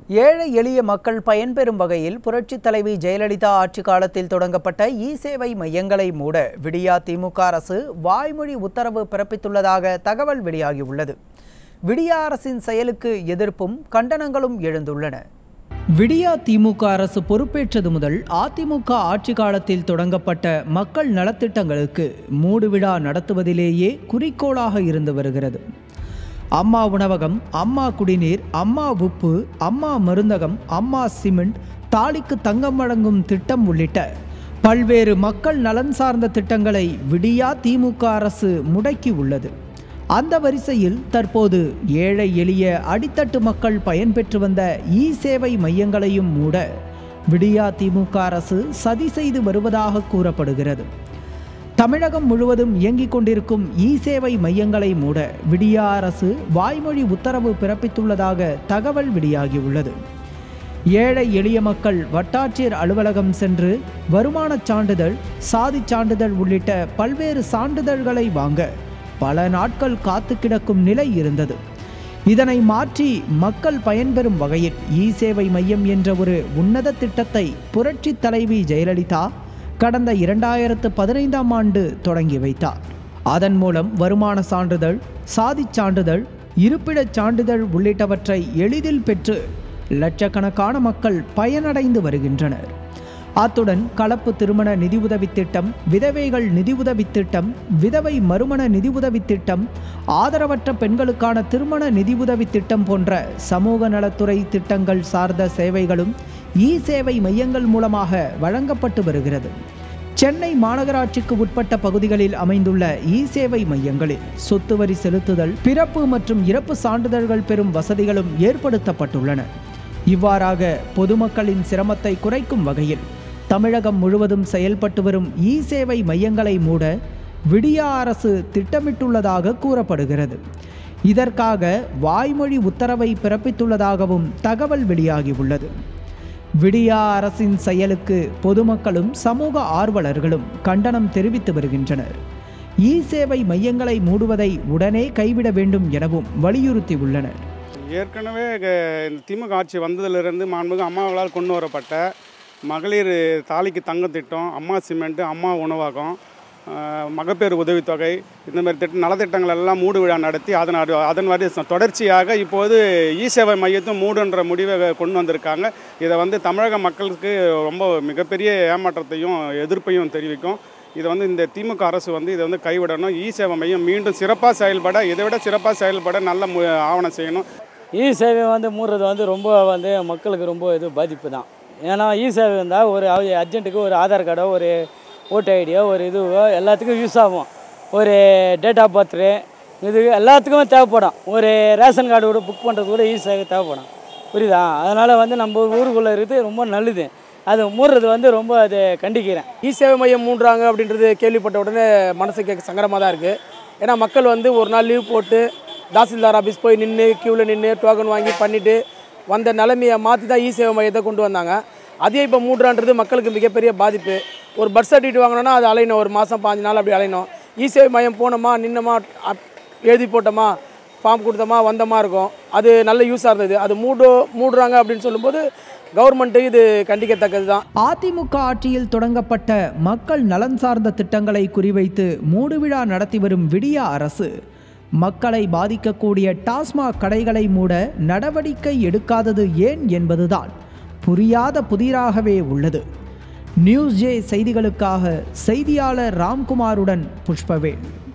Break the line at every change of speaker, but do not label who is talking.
ஏழை எளிய மக்கள் பயன்பெறும் வகையில் புரட்சித் தலைவி ஜெயலலிதா ஆட்சி காலத்தில் தொடங்கப்பட்ட இ-சேவை மையங்களை மூட விடியா திமுக அரசு வாய்மொழி உத்தரவு பிறப்பித்துள்ளதாக தகவல் வெளியாகியுள்ளது. விடியா அரசின் செயலுக்கு எதிர்ப்பும் கண்டனங்களும் எழுந்துள்ளன. விடியா திமுக அரசு பொறுப்பேற்றது முதல் அதிமுக ஆட்சி காலத்தில் தொடங்கப்பட்ட மக்கள் நலத்திட்டங்களுக்கு மூடுவிழா நடத்துவதிலேயே குறிக்கோளாக இருந்து வருகிறது. அம்மா உணவகம், அம்மா குடிநீர், அம்மா உப்பு, அம்மா மருந்தகம், அம்மா சிமெண்ட், தாலிக்கு தங்கம் வழங்கும் திட்டம் உள்ளிட்ட பல்வேறு மக்கள் நலன் சார்ந்த திட்டங்களை விடியா திமுக அரசு முடக்கி உள்ளது. அந்த வரிசையில் தற்போது ஏழை எளிய அடித்தட்டு மக்கள் பயன்பெற்று வந்த இ-சேவை மையங்களையும் மூட விடியா திமுக அரசு சதி செய்து வருவதாக கூறப்படுகிறது. தமிழகம் முழுவதும் இயங்கிக் கொண்டிருக்கும் இ-சேவை மையங்களை மூட விடியா அரசு வாய்மொழி உத்தரவு பிறப்பித்துள்ளதாக தகவல் வெளியாகியுள்ளது. ஏழை எளிய மக்கள் வட்டாட்சியர் அலுவலகம் சென்று வருமானச் சான்றிதழ், சாதிச் சான்றிதழ் உள்ளிட்ட பல்வேறு சான்றிதழ்களை வாங்க பல நாட்கள் காத்து கிடக்கும் நிலை இருந்தது. இதனை மாற்றி மக்கள் பயன்பெறும் வகையில் இ-சேவை மையம் என்ற ஒரு உன்னத திட்டத்தை புரட்சி தலைவி ஜெயலலிதா கடந்த 2015ஆம் ஆண்டு தொடங்கி வைத்தார். அதன் மூலம் வருமான சான்றிதழ், சாதிச் சான்றிதழ், இருப்பிடச் சான்றிதழ் உள்ளிட்டவற்றை எளிதில் பெற்று லட்சக்கணக்கான மக்கள் பயனடைந்து வருகின்றனர். அத்துடன் கலப்பு திருமண நிதியுதவி திட்டம், விதவைகள் நிதியுதவி திட்டம், விதவை மறுமண நிதியுதவி திட்டம், ஆதரவற்ற பெண்களுக்கான திருமண நிதியுதவி திட்டம் போன்ற சமூக நலத்துறை திட்டங்கள் சார்ந்த சேவைகளும் இ-சேவை மையங்கள் மூலமாக வழங்கப்பட்டு வருகிறது. சென்னை மாநகராட்சிக்கு உட்பட்ட பகுதிகளில் அமைந்துள்ள இ-சேவை மையங்களில் சொத்து வரி செலுத்துதல், பிறப்பு மற்றும் இறப்பு சான்றிதழ்கள் பெறும் வசதிகளும் ஏற்படுத்தப்பட்டுள்ளன. இவ்வாறாக பொதுமக்களின் சிரமத்தை குறைக்கும் வகையில் தமிழகம் முழுவதும் செயல்பட்டு வரும் இ-சேவை மையங்களை மூட விடியா அரசு திட்டமிட்டுள்ளதாக கூறப்படுகிறது. இதற்காக வாய்மொழி உத்தரவை பிறப்பித்துள்ளதாகவும் தகவல் வெளியாகியுள்ளது. விடியா அரசின் செயலுக்கு பொதுமக்களும் சமூக ஆர்வலர்களும் கண்டனம் தெரிவித்து வருகின்றனர். இ-சேவை மையங்களை மூடுவதை உடனே கைவிட வேண்டும் எனவும் வலியுறுத்தியுள்ளனர்.
ஏற்கனவே இந்த திமுக ஆட்சி வந்ததிலிருந்து மாண்புமிகு அம்மாவளால் கொண்டு வரப்பட்ட மகளிர் தாலிக்கு தங்கம் திட்டம், அம்மா சிமெண்ட்டு, அம்மா உணவகம், மகப்பேறு உதவித்தொகை, இந்த மாதிரி நலத்திட்டங்கள் எல்லாம் மூடு விழா நடத்தி அதன் தொடர்ச்சியாக இப்போது இ-சேவை மையத்தும் மூடுன்ற முடிவை கொண்டு வந்திருக்காங்க. இதை தமிழக மக்களுக்கு ரொம்ப மிகப்பெரிய ஏமாற்றத்தையும் எதிர்ப்பையும் தெரிவிக்கும். இதை இந்த திமுக அரசு இதை கைவிடணும். இ-சேவை மையம் மீண்டும் சிறப்பாக செயல்பட, இதை விட சிறப்பாக செயல்பட நல்ல ஆவணம் செய்யணும்.
இ-சேவை மூடுறது ரொம்ப மக்களுக்கு ரொம்ப பாதிப்பு தான். ஏன்னா இ-சேவை இருந்தால் ஒரு அர்ஜென்ட்டுக்கு ஒரு ஆதார் கார்டோ, ஒரு ஓட்டு ஐடியோ, ஒரு இதுவோ எல்லாத்துக்கும் யூஸ் ஆகும். ஒரு டேட் ஆஃப் பர்த்டே இது எல்லாத்துக்குமே தேவைப்படும். ஒரு ரேஷன் கார்டு கூட புக் பண்ணுறது கூட இ-சேவை தேவைப்படும். புரியுதா? அதனால் நம்ம ஊருக்குள்ளே இருக்குது ரொம்ப நல்லது. அது மூடுறது ரொம்ப அது கண்டிக்கிறேன்.
இ-சேவை மையம் மூடுறாங்க அப்படின்றது கேள்விப்பட்ட உடனே மனசுக்கு சங்கடமாக தான் இருக்குது. ஏன்னா மக்கள் ஒரு நாள் லீவ் போட்டு தாசில்தார் ஆஃபீஸ் போய் நின்று க்யூவில் நின்று டோக்கன் வாங்கி பண்ணிவிட்டு வந்த நிலைமையை மாற்றி தான் இ-சேவை மையத்தை கொண்டு வந்தாங்க. அதே இப்போ மூடுறான்றது மக்களுக்கு மிகப்பெரிய பாதிப்பு. ஒரு பர்த் சர்டிஃபிகேட் வாங்கினோன்னா அது அலையணும், ஒரு மாதம் 5 நாள் அப்படி அலையணும். இ-சேவை மையம் போனோமா, நின்னோமா, எழுதி போட்டோமா, ஃபார்ம் கொடுத்தோமா, வந்தோமா இருக்கும். அது நல்ல யூஸாக இருந்தது. அது மூடுறாங்க அப்படின்னு சொல்லும்போது கவர்மெண்ட்டு இது கண்டிக்கத்தக்கது தான்.
அதிமுக ஆட்சியில் தொடங்கப்பட்ட மக்கள் நலன் சார்ந்த திட்டங்களை குறிவைத்து மூடுவிழா நடத்தி வரும் விடியா அரசு மக்களை பாதிக்கக்கூடிய டாஸ்மாக் கடைகளை மூட நடவடிக்கை எடுக்காதது ஏன் என்பதுதான் புரியாத புதிராகவே உள்ளது. நியூஸ் ஜே செய்திகளுக்காக செய்தியாளர் ராம்குமாருடன் புஷ்பவேல்.